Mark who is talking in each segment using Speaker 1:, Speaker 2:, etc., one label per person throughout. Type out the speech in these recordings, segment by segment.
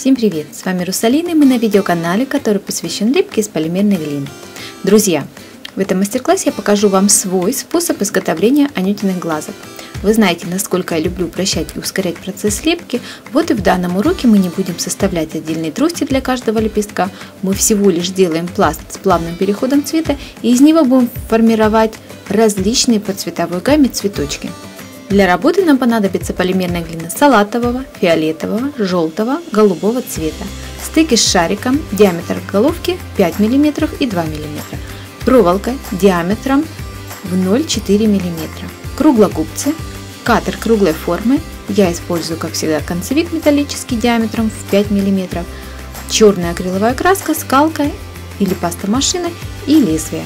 Speaker 1: Всем привет! С вами Русалина, и мы на видеоканале, который посвящен лепке из полимерной глины. Друзья, в этом мастер-классе я покажу вам свой способ изготовления анютиных глазок. Вы знаете, насколько я люблю упрощать и ускорять процесс лепки, вот и в данном уроке мы не будем составлять отдельные трости для каждого лепестка, мы всего лишь делаем пласт с плавным переходом цвета и из него будем формировать различные по цветовой гамме цветочки. Для работы нам понадобится полимерная глина салатового, фиолетового, желтого, голубого цвета, стыки с шариком, диаметр головки 5 мм и 2 мм, проволока диаметром в 0,4 мм, круглогубцы, катер круглой формы, я использую, как всегда, концевик металлический диаметром в 5 мм, черная акриловая краска, скалка или пастомашина и лезвие.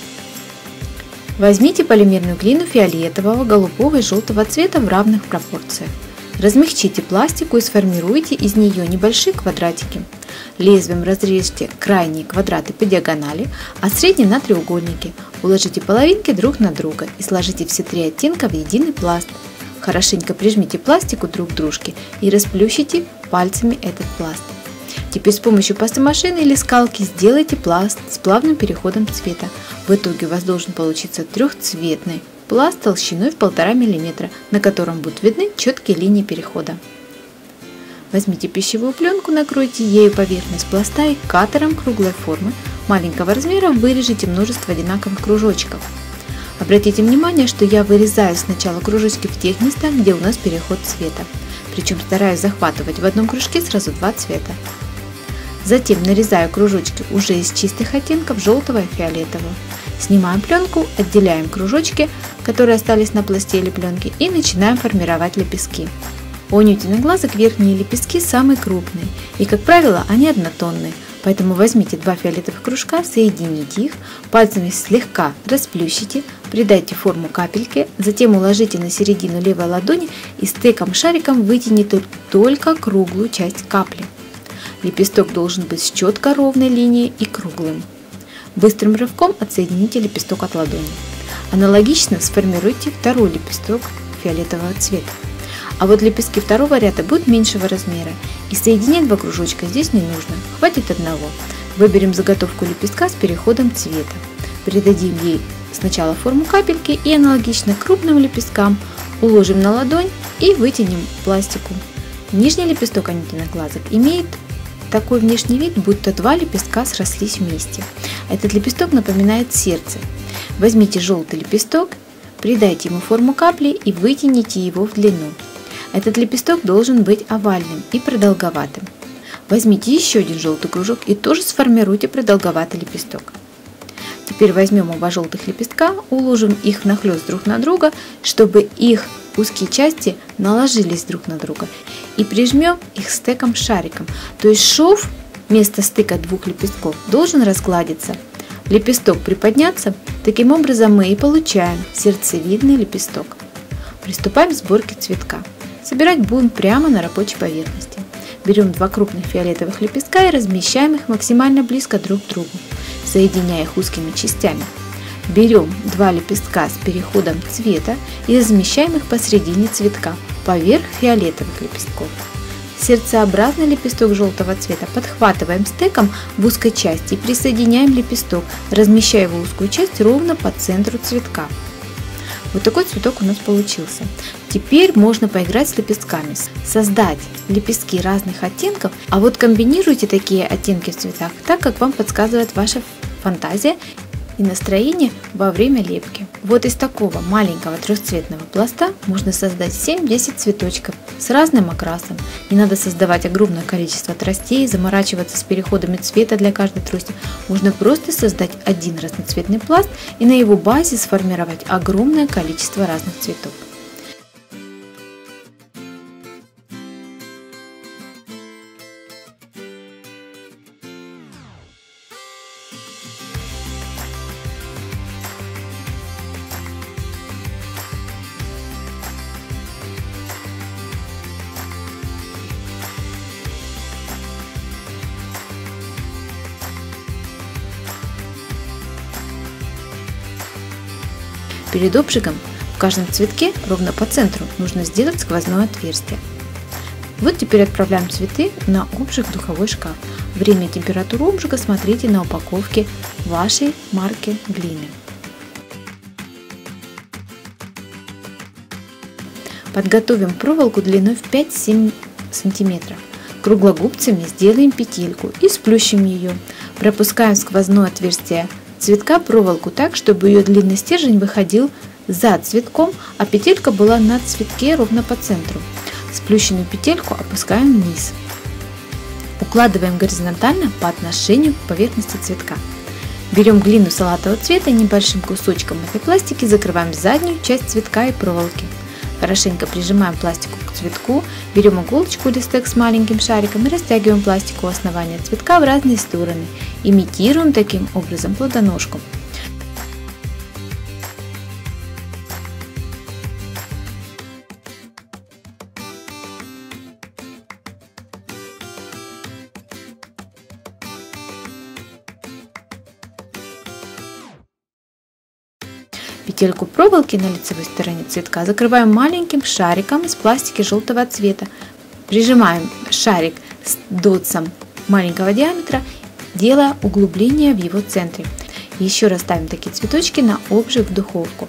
Speaker 1: Возьмите полимерную глину фиолетового, голубого и желтого цвета в равных пропорциях. Размягчите пластику и сформируйте из нее небольшие квадратики. Лезвием разрежьте крайние квадраты по диагонали, а средние на треугольники. Уложите половинки друг на друга и сложите все три оттенка в единый пласт. Хорошенько прижмите пластику друг к дружке и расплющите пальцами этот пласт. Теперь с помощью пастомашины или скалки сделайте пласт с плавным переходом цвета. В итоге у вас должен получиться трехцветный пласт толщиной в 1,5 мм, на котором будут видны четкие линии перехода. Возьмите пищевую пленку, накройте ею поверхность пласта и катером круглой формы маленького размера вырежите множество одинаковых кружочков. Обратите внимание, что я вырезаю сначала кружочки в тех местах, где у нас переход цвета, причем стараюсь захватывать в одном кружке сразу два цвета. Затем нарезаю кружочки уже из чистых оттенков желтого и фиолетового. Снимаем пленку, отделяем кружочки, которые остались на пласте или пленке, и начинаем формировать лепестки. У анютиных глазок верхние лепестки самые крупные, и, как правило, они однотонные, поэтому возьмите два фиолетовых кружка, соедините их, пальцами слегка расплющите, придайте форму капельки, затем уложите на середину левой ладони и стыком-шариком вытяните только круглую часть капли. Лепесток должен быть с четко ровной линией и круглым. Быстрым рывком отсоедините лепесток от ладони. Аналогично сформируйте второй лепесток фиолетового цвета. А вот лепестки второго ряда будут меньшего размера, и соединять два кружочка здесь не нужно, хватит одного. Выберем заготовку лепестка с переходом цвета. Придадим ей сначала форму капельки и аналогично крупным лепесткам уложим на ладонь и вытянем пластику. Нижний лепесток анютиных глазок имеет такой внешний вид, будто два лепестка срослись вместе. Этот лепесток напоминает сердце. Возьмите желтый лепесток, придайте ему форму капли и вытяните его в длину. Этот лепесток должен быть овальным и продолговатым. Возьмите еще один желтый кружок и тоже сформируйте продолговатый лепесток. Теперь возьмем оба желтых лепестка, уложим их внахлёст друг на друга, чтобы их узкие части наложились друг на друга, и прижмем их стыком-шариком, то есть шов вместо стыка двух лепестков должен разгладиться, лепесток приподняться, таким образом мы и получаем сердцевидный лепесток. Приступаем к сборке цветка. Собирать будем прямо на рабочей поверхности. Берем два крупных фиолетовых лепестка и размещаем их максимально близко друг к другу, соединяя их узкими частями. Берем два лепестка с переходом цвета и размещаем их посередине цветка, поверх фиолетовых лепестков. Сердцеобразный лепесток желтого цвета подхватываем стыком в узкой части и присоединяем лепесток, размещая его узкую часть ровно по центру цветка. Вот такой цветок у нас получился. Теперь можно поиграть с лепестками, создать лепестки разных оттенков, а вот комбинируйте такие оттенки в цветах так, как вам подсказывает ваша фантазия и настроение во время лепки. Вот из такого маленького трехцветного пласта можно создать 7-10 цветочков с разным окрасом. Не надо создавать огромное количество тростей, заморачиваться с переходами цвета для каждой трости. Можно просто создать один разноцветный пласт и на его базе сформировать огромное количество разных цветов. Перед обжигом в каждом цветке ровно по центру нужно сделать сквозное отверстие. Вот теперь отправляем цветы на обжиг в духовой шкаф. Время и температуру обжига смотрите на упаковке вашей марки глины. Подготовим проволоку длиной в 5-7 см. Круглогубцами сделаем петельку и сплющим ее. Пропускаем в сквозное отверстие цветка проволоку так, чтобы ее длинный стержень выходил за цветком, а петелька была на цветке ровно по центру. Сплющенную петельку опускаем вниз. Укладываем горизонтально по отношению к поверхности цветка. Берем глину салатового цвета и небольшим кусочком этой пластики закрываем заднюю часть цветка и проволоки. Хорошенько прижимаем пластику к цветку, берем иголочку или стек с маленьким шариком и растягиваем пластику у основания цветка в разные стороны. Имитируем таким образом плодоножку. Петельку проволоки на лицевой стороне цветка закрываем маленьким шариком из пластики желтого цвета. Прижимаем шарик с дотсом маленького диаметра, делая углубление в его центре. Еще раз ставим такие цветочки на обжиг в духовку.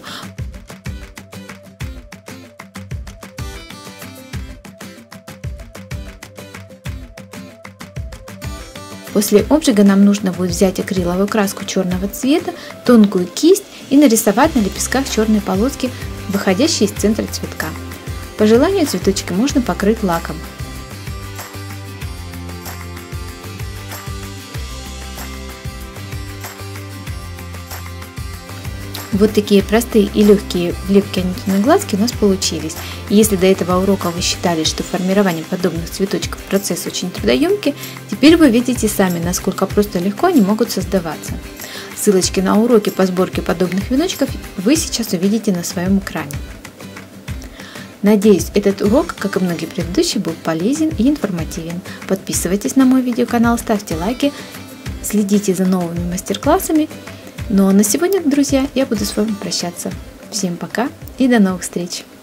Speaker 1: После обжига нам нужно будет взять акриловую краску черного цвета, тонкую кисть и нарисовать на лепестках черные полоски, выходящие из центра цветка. По желанию цветочки можно покрыть лаком. Вот такие простые и легкие лепкие глазки у нас получились. И если до этого урока вы считали, что формирование подобных цветочков процесс очень трудоемкий, теперь вы видите сами, насколько просто и легко они могут создаваться. Ссылочки на уроки по сборке подобных веночков вы сейчас увидите на своем экране. Надеюсь, этот урок, как и многие предыдущие, был полезен и информативен. Подписывайтесь на мой видеоканал, ставьте лайки, следите за новыми мастер-классами. Ну а на сегодня, друзья, я буду с вами прощаться. Всем пока и до новых встреч!